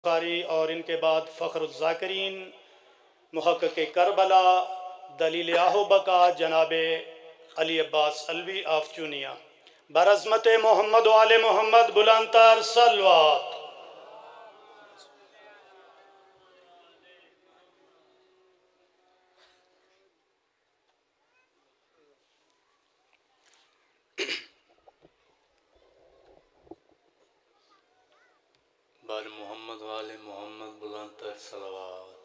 बुखारी और इनके बाद फ़ख्रुज़्ज़ाकिरीन मुहक़्क़िक़ करबला दलील आहुबका जनाब अली अब्बास अलवी आफ चूनिया बरज़मत मोहम्मद व आले मोहम्मद बुलंदतर सलवात। बर मोहम्मद वाले मोहम्मद बुलंदतर सलवात।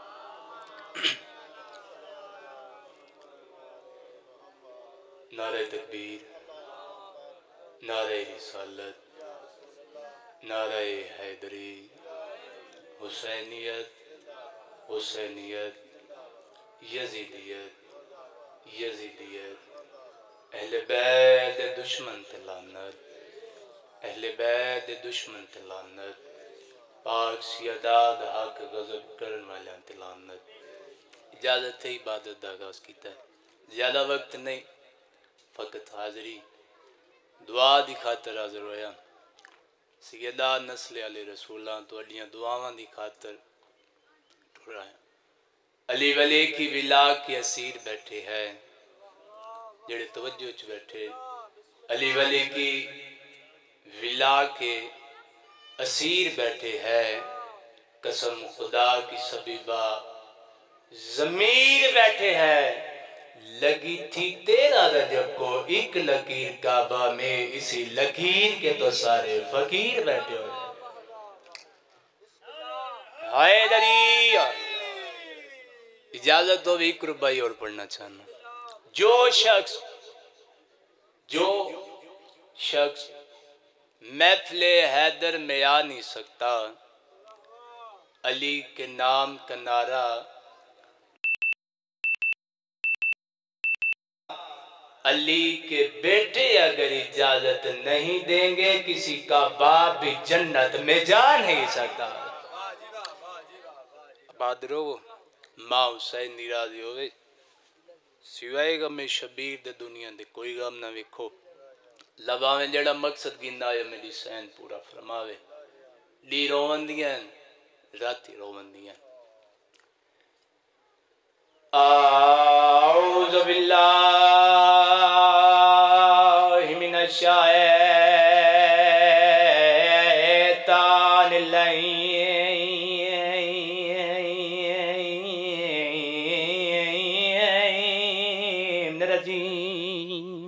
नारे तकबीर, नारे रिसालत, नारे हैदरी, हुसैनियत, हुसैनियत, यजीदियत, यजीदियत, अहले बैत दुश्मन ते लानत, अहले बैत दुश्मन ते लानत, पाक सियादात हक गज़ब करने वाले ते लानत। इजाज़त है इबादत दा आगाज़ कीता है, ज़्यादा वक्त नहीं, फ़कत हाज़री दुआ दी खातर हाज़र होया। सैयदा नस्ल आले रसूलां तुहाड़ियां दुआवां दी खातर टुराया। अली वली की विला के असीर बैठे हैं, जेड़े तवज्जो च बैठे। अली वली की विला के असीर बैठे हैं, कसम खुदा की सबीबा ज़मीर बैठे हैं। लगी थी तेरा रजब को एक लकीर काबा में, इसी लकीर के तो सारे फकीर बैठे हुए। हाय दरिया इजाजत तो भी एक रुबाई और पढ़ना चाहना। जो शख्स महफिले हैदर में आ नहीं सकता, अली के नाम का नारा अली के बेटे अगर इजाजत नहीं देंगे, किसी का बाप भी जन्नत में जा नहीं सकता। बादरो मां हुसैन निराजी होवे, सिवाय गमे शबीर दे दुनिया दे कोई गम ना वेखो। लबावे जड़ा मकसद गिंदा है मेरी सैन पूरा फरमावे। डी रोवंदियां राती रोवंदियां। आऊज़ु बिल्लाहि मिनश शैतानिर रजीम।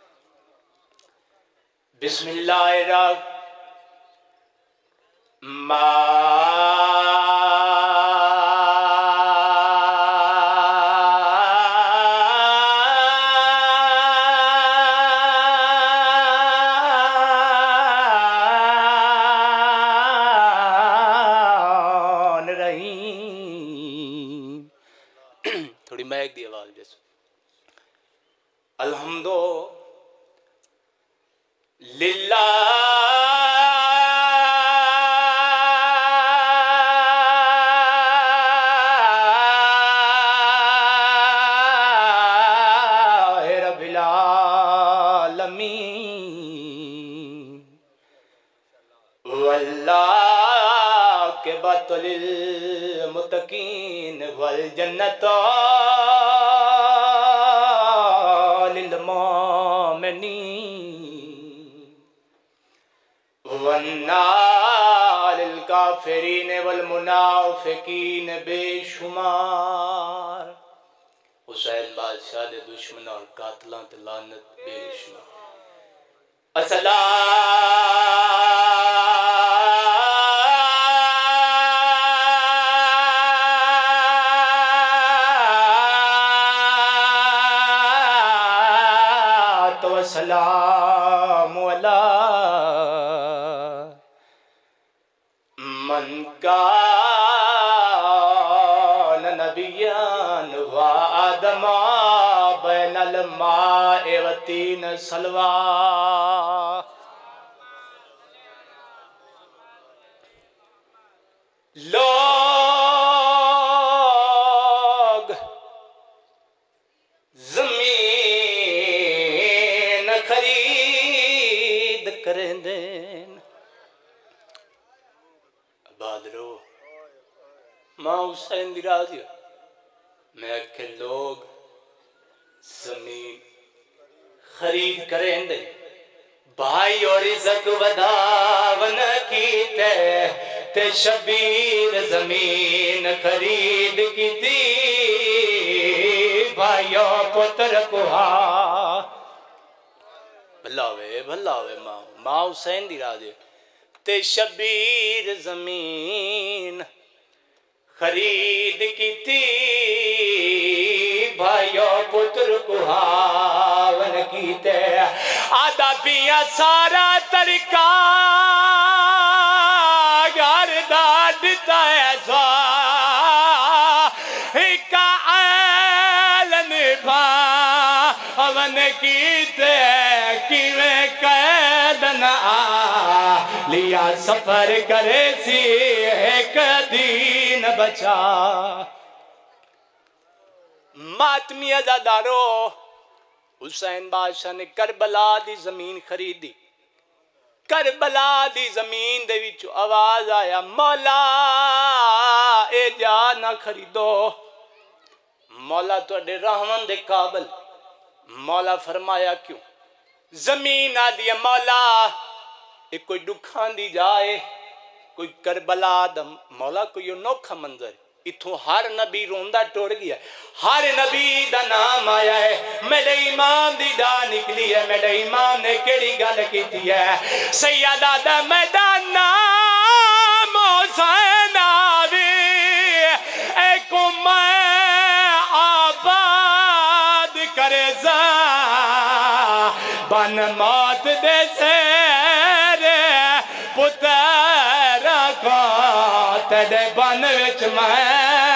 थोड़ी महक दी आवाज जैसे अल्हम्दो लिल्लाह रब्बिल आलमीन वल्लाह के बतलिल मुतकीन वल जन्नत लिल मोमिनीन वन्नार लिल काफिरीन वल मुनाफिकीन बेशुमार। हुसैन बादशाह दे दुश्मन और कातलां ते लानत बेशुमार। अस्सलाम अला मन कान नबिय्यन व आदमा बैनल माए व तीन सलवा। लोग जमीन खरीद करें देन बादरो दारो मां हुसैन दी राजी मैं के लोग जमीन खरीद करेंदे भाई और इज्जत वधावन कीते ते शबीर जमीन खरीद की थी भाइयों पुत्र कुहा भलावे मां हुसैन दी राजे ते शबीर जमीन खरीद की थी भाइयों पुत्र कुहावन कीते आदा पिया सारा तरीका गर्दा दिता ऐसा का ऐलन भावन कीते किवें कैद न लिया सफर करे सी एक दीन बचा मातमी अज़ादारो हुसैन बादशाह ने करबला दी जमीन खरीदी करबला दी जमीन दे विच आवाज आया मौला ए जा ना खरीदो मौला तुहाडे रहमन दे काबिल मौला फरमाया क्यों जमीन आदि मौला एक कोई दुखा दी जाए कोई करबला दा मौला कोई अनोखा मंजर इथों हर नबी रोंदा टुर गया हर नबी दा नाम आया है मेरे ईमान दी दा निकली है मेरे ईमान ने केड़ी गल कीती है सैयदा दा मैदान नाम हुसैन आवे एक मैं आबाद करे जा बन मौत दे से पुत्र को तेरे बन विच मैं